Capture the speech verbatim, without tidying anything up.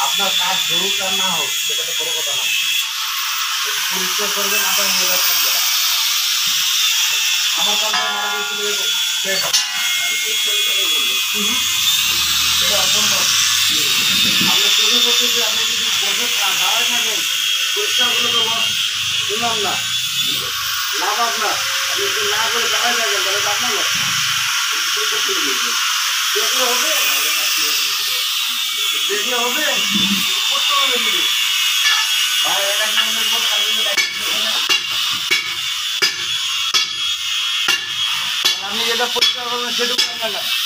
আপনার কাজ হোক আর না হোক সেটা তো বড় কথা না। পরিষ্কার করবেন আপনার মহিলা থাকবে না। আমার কাছে মারা গেছিল সেটা অসম্ভব। আপনার চোখে করতে যে আপনি যদি বসে দাঁড়ায় থাকেন পরিষ্কার করে তো শুনলাম না, লাভ আপনার। আপনি যদি না করে দাঁড়ায় থাকেন তাহলে তো আপনার লাভ। দেখলে হবে দেখলে হবে করতে হবে কিন্তু ভাই এক মিনিটের পর আপনি যেটা পরিষ্কার করবেন সেটুকু আপনার